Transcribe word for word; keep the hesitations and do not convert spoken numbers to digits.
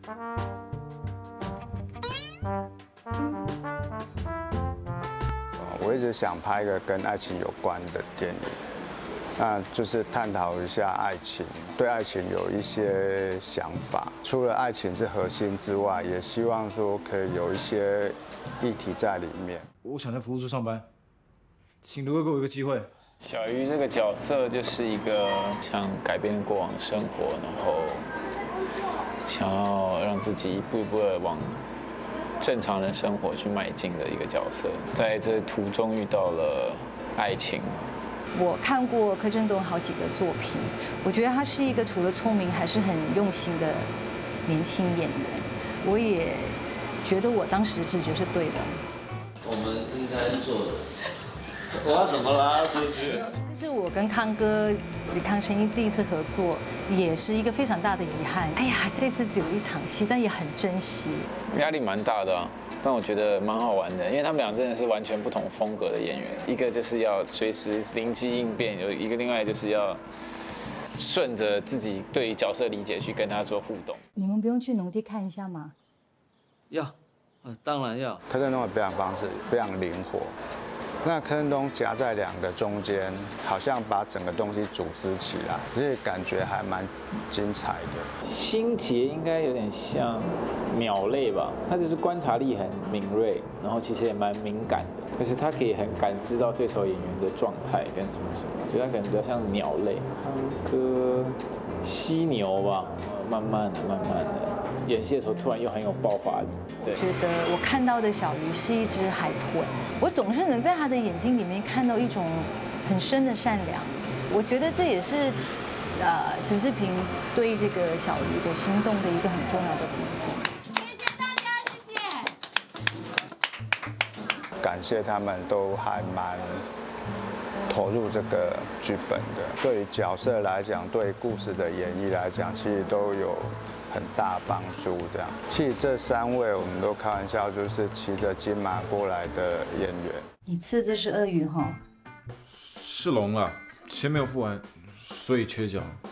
我一直想拍一个跟爱情有关的电影，那就是探讨一下爱情，对爱情有一些想法。除了爱情是核心之外，也希望说可以有一些议题在里面。 我想在服务处上班，请卢哥给我一个机会。 小鱼这个角色就是一个想改变过往生活，然后想要让自己一步一步的往正常人生活去迈进的一个角色，在这途中遇到了爱情。 我看过柯震东好几个作品，我觉得他是一个除了聪明还是很用心的年轻演员。我也觉得我当时的直觉是对的。 我们应该做的。我要怎么拉出去？ 这是我跟康哥李康生第一次合作，也是一个非常大的遗憾。哎呀，这次只有一场戏，但也很珍惜。 压力蛮大的啊，但我觉得蛮好玩的，因为他们俩真的是完全不同风格的演员，一个就是要随时灵机应变，有一个另外就是要顺着自己对于角色理解去跟他做互动。 你们不用去农地看一下吗？ 要，呃，当然要。 柯震东的表演方式非常灵活。那柯震东夹在两个中间，好像把整个东西组织起来，所以感觉还蛮精彩的。 心杰应该有点像鸟类吧，他就是观察力很敏锐，然后其实也蛮敏感的，可是他可以很感知到对手演员的状态跟什么什么，所以他可能比较像鸟类。康哥犀牛吧，慢慢的、慢慢的，演戏的时候突然又很有爆发力。对， 觉得我看到的小鱼是一只海豚，我总是能在他的眼睛里面看到一种很深的善良。我觉得这也是呃陈志平对这个小鱼的心动的一个很重要的部分。 谢谢大家，谢谢。 感谢他们都还蛮投入这个剧本的，对于角色来讲，对故事的演绎来讲，其实都有很大帮助。这样，其实这三位我们都开玩笑，就是骑着金马过来的演员。 你吃的这是鳄鱼哈？ 是龙了，钱没有付完，所以缺角。